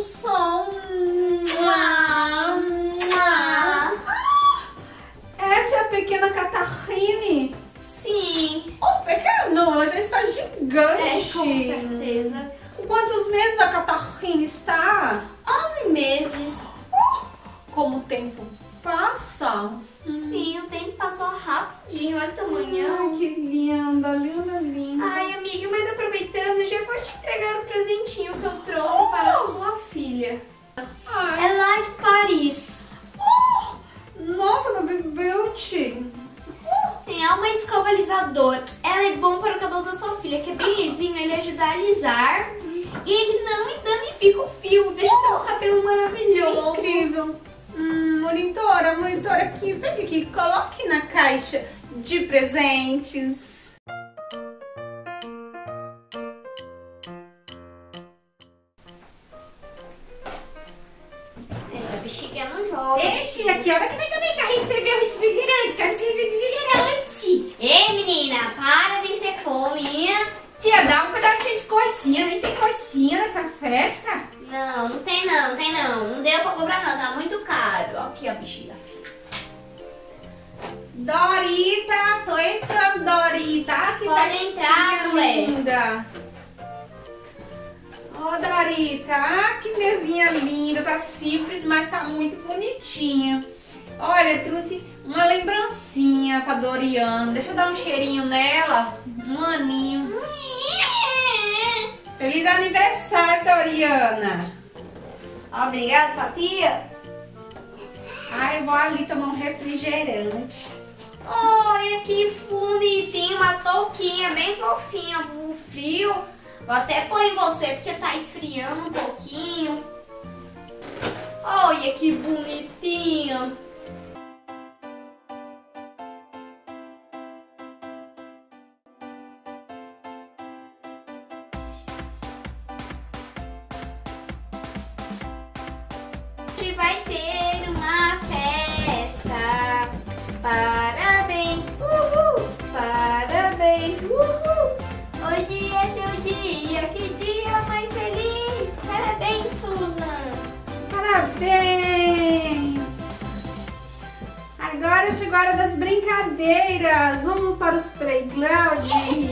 som. Essa é a pequena Catarrine? Sim. Oh, pequena não, ela já está gigante. Com certeza. Com quantos meses a Catarrine está? 11 meses. Como o tempo passa. Sim, o tempo passou rapidinho, olha o tamanho. Ai, que linda, linda, linda. Ai, amiga, mas aproveitando, já pode te entregar o presentinho que eu trouxe para a sua filha. Ai. É lá de Paris. Nossa, Novi Beauty. Sim, é uma escova alisador. Ela é bom para o cabelo da sua filha, que é bem lisinho, ele ajuda a alisar. E ele não danifica o fio, deixa seu cabelo maravilhoso. Incrível. Monitora aqui, pega aqui, coloque na caixa de presentes. A bexiga não joga. Ei, tia, que hora que vai começar a receber o refrigerante? Quero servir refrigerante. Ei, menina, para de ser fominha. Tia, dá um pedacinho de coisinha. Nem tem coisinha nessa festa. Não, não tem não, não tem não. Não deu pra comprar não, tá muito caro. Ó, aqui a bexiga. Dorita, tô entrando, Dorita. Que Pode entrar, mulher. Linda. Ó, Dorita, que mesinha linda, tá simples, mas tá muito bonitinha. Olha, trouxe uma lembrancinha pra Doriana. Deixa eu dar um cheirinho nela, um aninho. Feliz aniversário, Doriana. Obrigada, Fatia. Ai, eu vou ali tomar um refrigerante. Olha que bonitinho, uma touquinha bem fofinha pro frio. Vou até pôr em você porque tá esfriando um pouquinho. Olha que bonitinho. Hoje vai ter uma festa. Parabéns, uhul, parabéns, uhul. Hoje é seu dia, que dia mais feliz. Parabéns, Susan. Parabéns! Agora chegou a hora das brincadeiras. Vamos para os playground.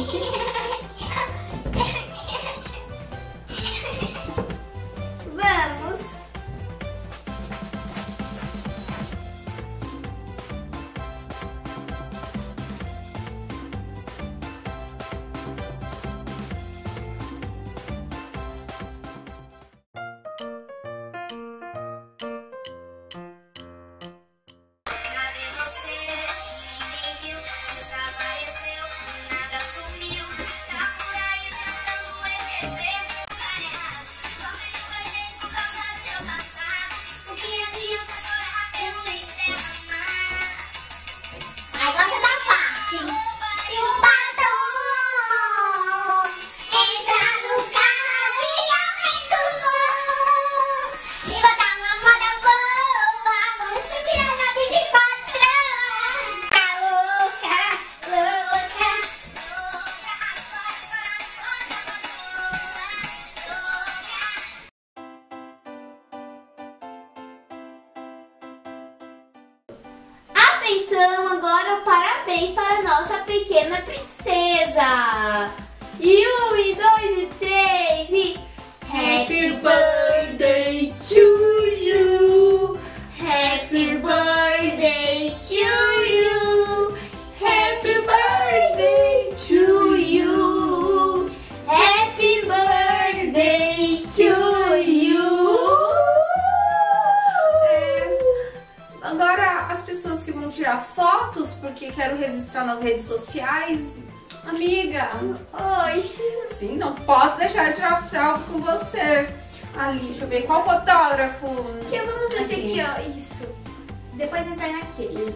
Vamos. Cadê você? Ninguém viu, desapareceu, nada sumiu. Tá por aí tentando esquecer. Tá errado, só fez presente por causa do seu passado. O que adianta chorar pelo leite derramar? Aí gosta da parte. E um batom. Entrar no carro e aumenta o som. E botar uma moda boa. Vamos curtir a noite de patrão. Tá louca, louca. Louca, agora chorar toda louca. Atenção, agora parabéns para a nossa pequena princesa. E 1, e 2, e 3, e Happy birthday to you. Happy birthday to you. Happy birthday to you. Happy birthday to you. Agora as pessoas que vão tirar fotos, porque quero registrar nas redes sociais. Amiga, Oi. sim, não posso deixar de tirar selfie com você. Ali, deixa eu ver, qual fotógrafo? Que vamos esse aqui, ó. Isso. Depois nós vai naquele.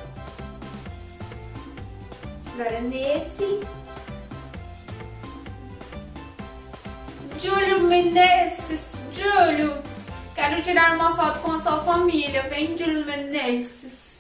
Agora nesse. Júlio Menezes, Júlio, quero tirar uma foto com a sua família. Vem, Júlio Menezes.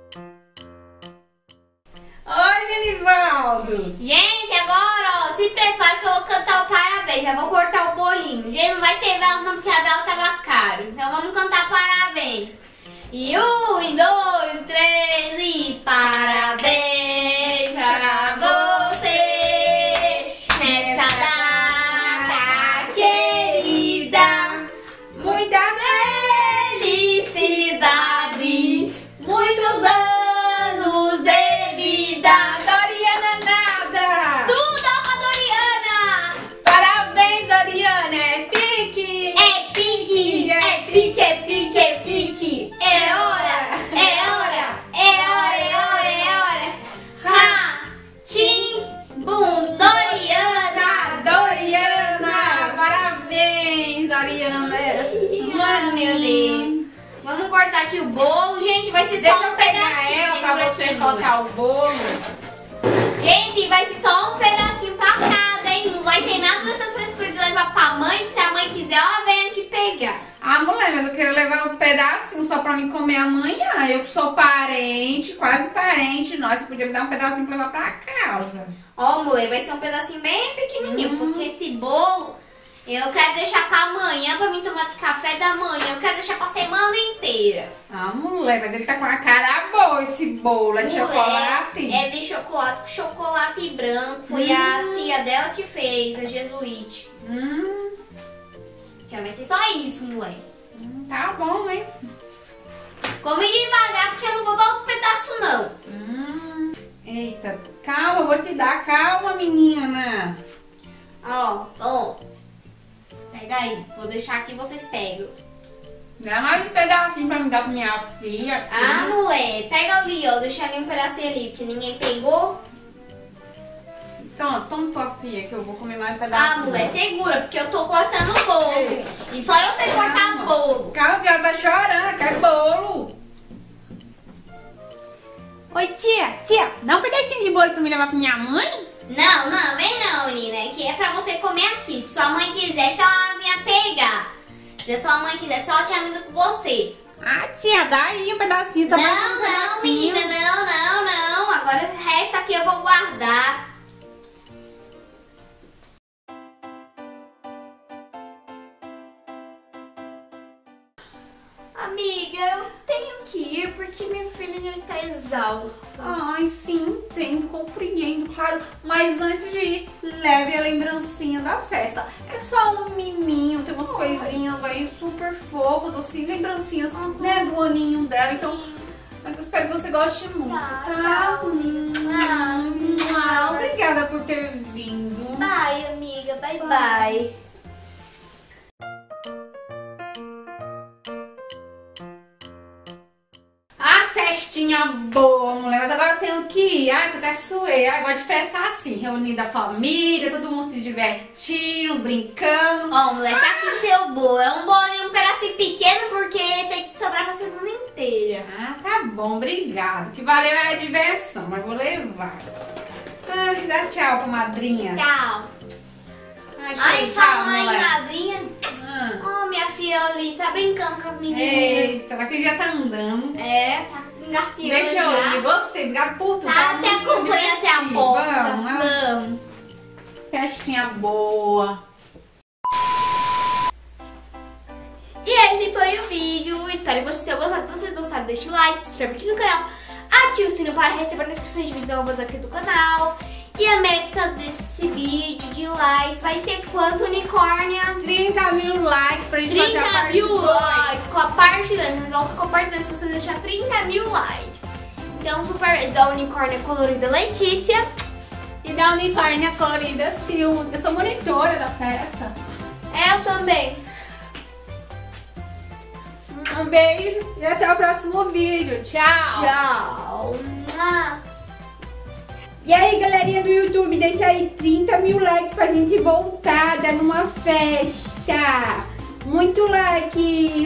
Oi, Genivaldo. Gente, agora, ó, se prepara prepara que eu vou cantar o parabéns. Já vou cortar o bolinho. Gente, não vai ter vela não, porque a vela tava caro. Então vamos cantar parabéns. E 1, e 2, e 3 e parabéns pra você nessa data querida. Muita Felicidade, muitos anos de vida. Doriana nada! Tudo pra Doriana. Parabéns, Doriana! É pique! É pique, é pique, é pique, é pique. É hora, é hora, é hora, é hora, é hora. Ha, tim, bum, Doriana. Doriana! Parabéns, Doriana! Mano, meu Deus. Vamos cortar aqui o bolo. Gente, vai ser Deixa só eu um pegar pedacinho. ela pra segura você aqui, colocar o bolo. Gente, vai ser só um pedacinho pra cada, hein? Não vai ter nada dessas frescuras de levar pra mãe. Se a mãe quiser, ela vem aqui pegar. Ah, mulher, mas eu quero levar um pedacinho só pra me comer amanhã. Eu que sou parente, quase parente. Nós, você podia me dar um pedacinho pra levar pra casa. Ó, mulher, vai ser um pedacinho bem pequenininho, porque esse bolo eu quero deixar pra amanhã, pra mim tomar de café da manhã. Eu quero deixar pra semana inteira. Ah, mulher, mas ele tá com a cara boa, esse bolo. É de chocolate? É de chocolate, com chocolate branco. Foi a tia dela que fez, a Jesuíte. Já vai ser só isso, mulher. Tá bom, hein? Come devagar, porque eu não vou dar um pedaço, não. Eita, calma, eu vou te dar. Calma, menina. Ó, ó. Pega aí. Vou deixar aqui e vocês pegam. Dá mais um pedacinho pra me dar pra minha filha. Aqui. Ah, mulher. Pega ali, ó. Deixa ali um pedacinho ali, porque ninguém pegou. Então, toma tua filha que eu vou comer mais um pedacinho. Ah, mulher, segura, porque eu tô cortando o bolo. E só eu sei cortar bolo. Calma, que ela tá chorando, quer bolo. Oi, tia, dá um pedacinho de bolo pra me levar pra minha mãe? Não, não, vem não, menina. É que é pra você comer aqui. Se sua mãe quiser, só ela vinha pegar. Se sua mãe quiser, só ela tinha vindo com você. Ah, tia, dá aí um pedacinho, só mais um Não, pedacinho. menina, não. Agora o resto aqui eu vou guardar. Amiga, eu tenho que ir porque minha filha já está exausta. Ai, sim, entendo, compreendo, claro. Mas antes de ir, leve a lembrancinha da festa. É só um miminho, tem umas coisinhas aí super fofas, assim, lembrancinhas, né, do aninho dela. Então, eu espero que você goste muito, Tá, tá? tchau, amiga. Obrigada por ter vindo. Bye, amiga. Bye, bye. Ah, festinha boa, mulher. Mas agora eu tenho que ir. Ai, que até suei. Ai, gosto de festa assim, reunida a família, todo mundo se divertindo, brincando. Ó, moleque, aqui seu bolo. É um bolinho, um pedacinho pequeno, porque tem que sobrar pra semana inteira. Ah, tá bom, obrigado. Que valeu é a diversão, mas vou levar. Ai, dá tchau pra madrinha. Tchau. tchau, Ai, fala mais, moleque. madrinha. Oh, minha filha ali tá brincando com as meninas. Eita, ela que já tá andando. É, tá engateando. Deixa eu já. ir, gostei, obrigado por tudo. Tá, até muito acompanha até a divertido. porta. Vamos. Festinha boa. E esse foi o vídeo. Espero que vocês tenham gostado. Se vocês gostaram, deixe like, se inscreve aqui no canal, ative o sininho para receber notificações de vídeos novos aqui do canal. E a meta desse vídeo de likes vai ser quanto, unicórnia? 30 mil likes pra gente fazer a 30 parte mil 2. likes com a parte 2. Nós voltamos com a parte 2 se você deixar 30 mil likes. Então, super da unicórnia colorida Letícia. E da unicórnia colorida Sil. Eu sou monitora da festa. Eu também. Um beijo e até o próximo vídeo. Tchau. Tchau. E aí, galerinha do YouTube, deixa aí 30 mil likes pra gente voltar, dar numa festa. Muito like!